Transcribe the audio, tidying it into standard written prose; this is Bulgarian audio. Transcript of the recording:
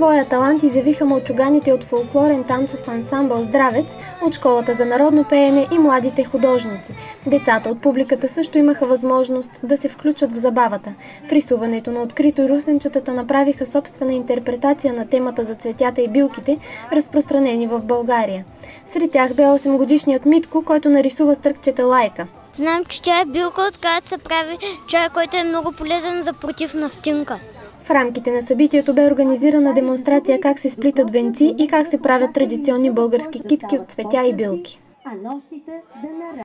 Своя талант изявиха мълчуганите от фолклорен танцов ансамбъл „Здравец“ от Школата за народно пеене и младите художници. Децата от публиката също имаха възможност да се включат в забавата. В рисуването на открито русенчетата направиха собствена интерпретация на темата за цветята и билките, разпространени в България. Сред тях бе 8-годишният Митко, който нарисува стръкчета Лайка. Знам, че тя е билка, от която се прави чай, който е много полезен за против настинка. В рамките на събитието бе организирана демонстрация как се сплитат венци и как се правят традиционни български китки от цветя и билки.